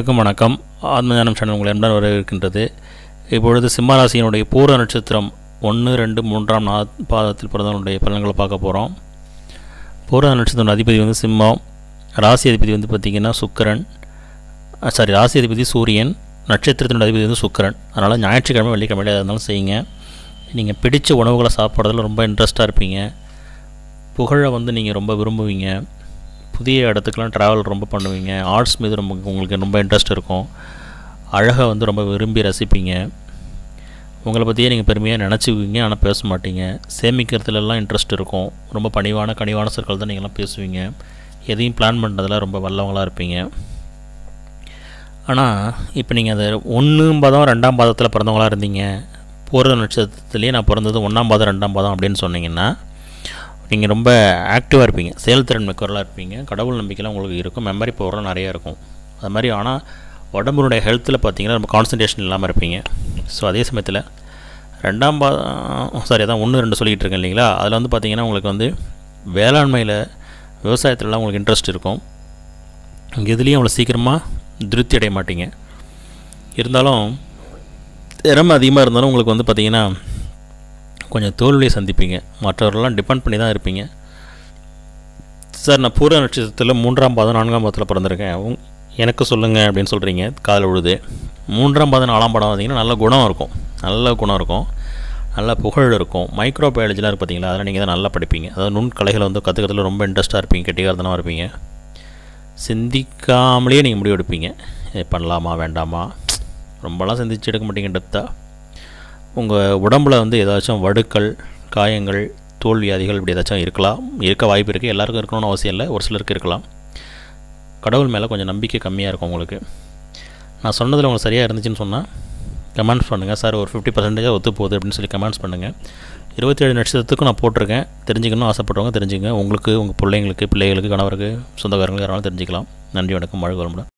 வணக்கம். ஆத்மஞானம் சேனல் உங்களை அன்புடன் வரவேற்கின்றது. இப்பொழுது சிம்ம ராசியினுடைய பூர நட்சத்திரம் 1, 2, 3, 4 பாதத்தில் பிறந்தவனுடைய பலன்களை பார்க்க போகிறோம். பூர நட்சத்திரம் அதிபதி வந்து சிம்மம், ராசி அதிபதி வந்து பார்த்திங்கன்னா சுக்கிரன், ராசி அதிபதி சூரியன், நட்சத்திரத்தினுடைய அதிபதி வந்து சுக்கிரன். அதனால் ஞாயிற்றுக்கிழமை வெள்ளிக்கிழமையில் எதாக இருந்தாலும் செய்யுங்க. நீங்கள் பிடிச்ச உணவுகளை சாப்பிட்றதுல ரொம்ப இன்ட்ரெஸ்ட்டாக இருப்பீங்க. புகழை வந்து நீங்கள் ரொம்ப விரும்புவீங்க. புதிய இடத்துக்கெலாம் ட்ராவல் ரொம்ப பண்ணுவீங்க. ஆர்ட்ஸ் மீது உங்களுக்கு ரொம்ப இன்ட்ரெஸ்ட் இருக்கும். அழகை வந்து ரொம்ப விரும்பி ரசிப்பீங்க. உங்களை பற்றியே நீங்கள் பெருமையாக நினச்சிக்குவீங்க, ஆனால் பேச மாட்டீங்க. சேமிக்கிறதுலலாம் இன்ட்ரெஸ்ட் இருக்கும். ரொம்ப கனிவான சொற்கள் தான் நீங்கள்லாம் பேசுவீங்க. எதையும் பிளான் பண்ணுறதுல ரொம்ப வல்லவங்களாக இருப்பீங்க. ஆனால் இப்போ நீங்கள் அதை 1 பாதம் 2ஆம் பாதத்தில் பிறந்தவங்களாக இருந்தீங்க. பூர நட்சத்திரத்துலேயே நான் பிறந்தது 1ஆம் பாதம் 2ஆம் பாதம் அப்படின்னு சொன்னீங்கன்னா நீங்கள் ரொம்ப ஆக்டிவாக இருப்பீங்க, செயல்திறன் மிக்கவர்களாக இருப்பீங்க. கடவுள் நம்பிக்கைலாம் உங்களுக்கு இருக்கும். மெமரி பவர்லாம் நிறையா இருக்கும். அது மாதிரி. ஆனால் உடம்புடைய ஹெல்த்தில் பார்த்தீங்கன்னா ரொம்ப கான்சன்ட்ரேஷன் இல்லாமல் இருப்பீங்க. ஸோ அதே சமயத்தில் 2ஆம் பாதம் அதான் 1, 2 சொல்லிக்கிட்டு இருக்கேன் இல்லைங்களா. அதில் வந்து பார்த்திங்கன்னா உங்களுக்கு வந்து வேளாண்மையில், விவசாயத்துலலாம் உங்களுக்கு இன்ட்ரெஸ்ட் இருக்கும். எதுலேயும் அவ்வளோ சீக்கிரமாக திருப்தி அடைய மாட்டீங்க. இருந்தாலும் திறமை அதிகமாக இருந்தாலும் உங்களுக்கு வந்து பார்த்திங்கன்னா கொஞ்சம் தோல்வியை சந்திப்பீங்க. மற்றவர்களெலாம் டிபெண்ட் பண்ணி தான் இருப்பீங்க. சார், நான் பூர நட்சத்திரத்தில் 3ஆம் பாதம் 4ஆம் பாதத்தில் பிறந்திருக்கேன், எனக்கு சொல்லுங்கள் அப்படின்னு சொல்கிறீங்க. காதில் விழுது. 3ஆம் பாதம் 4ஆம் பாதம் பார்த்திங்கன்னா நல்ல குணம் இருக்கும். நல்ல புகழ் இருக்கும். மைக்ரோ பயாலஜிலாம் இருக்குது பார்த்தீங்களா, அதெல்லாம் நீங்கள் தான் நல்லா படிப்பீங்க. அதாவது நுண்கலைகளை வந்து கற்றுக்கிறதுல ரொம்ப இன்ட்ரெஸ்ட்டாக இருப்பீங்க. கெட்டிகாரத்தனமாக இருப்பீங்க. சிந்திக்காமலேயே நீங்கள் முடிவு எடுப்பீங்க. பண்ணலாமா வேண்டாமா, ரொம்பலாம் சிந்திச்சு எடுக்க மாட்டீங்க டெப்த்தாக. உங்கள் உடம்பில் வந்து ஏதாச்சும் வடுக்கள், காயங்கள், தோல் வியாதிகள் இப்படி ஏதாச்சும் இருக்க வாய்ப்பு இருக்குது. எல்லாருக்கும் இருக்கணும்னு அவசியம் இல்லை, ஒரு சிலருக்கு இருக்கலாம். கடவுள் மேலே கொஞ்சம் நம்பிக்கை கம்மியாக இருக்கும் உங்களுக்கு. நான் சொன்னதில் உங்களுக்கு சரியாக இருந்துச்சுன்னு சொன்னால் கமெண்ட்ஸ் பண்ணுங்கள். சார், ஒரு 50% ஒத்து போகுது அப்படின்னு சொல்லி கமெண்ட்ஸ் பண்ணுங்கள். 27 நட்சத்திரத்துக்கும் நான் போட்டிருக்கேன். தெரிஞ்சுக்கணும் ஆசைப்பட்டவங்க தெரிஞ்சுங்க. உங்களுக்கு, உங்கள் பிள்ளைங்களுக்கு, கணவருக்கு, சொந்தக்காரங்களுக்கு யாராலும் தெரிஞ்சுக்கலாம். நன்றி, வணக்கம், வாழ்க வளமுடன்.